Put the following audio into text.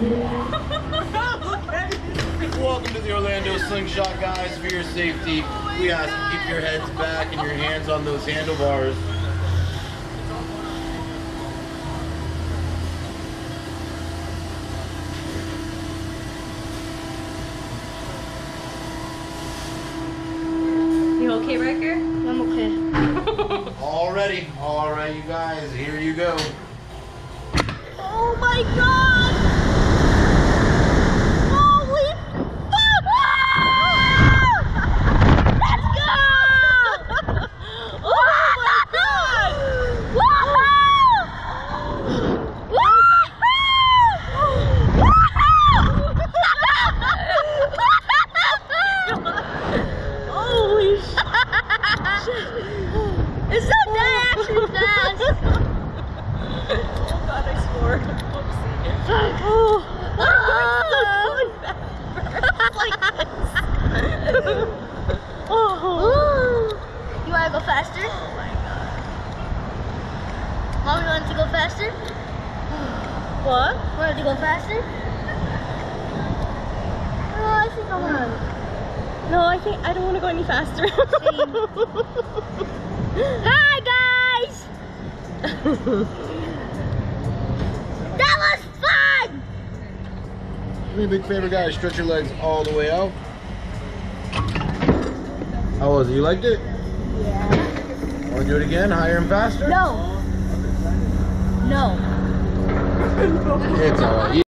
Welcome to the Orlando Slingshot, guys. For your safety, we ask you keep your heads back and your hands on those handlebars. You okay, Ryker? I'm okay. All right, you guys, here you go. Oh my God! Holy fuck! Let's go! Oh my God! Holy shit! It's so actually fast! Oh God, I swore. Oh, you want to go faster? Oh my God. Mom, you want to go faster? What? Want to go faster? Oh, I think I want. No, I don't want to go any faster. Hi guys! That was fun! Do me a big favor, guys. Stretch your legs all the way out. How was it? You liked it? Yeah. Want to do it again? Higher and faster? No. No. It's all right.